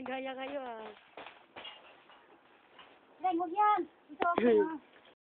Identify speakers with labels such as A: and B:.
A: Gaya kayo ah.
B: Len, huwag yan. Ito ako na.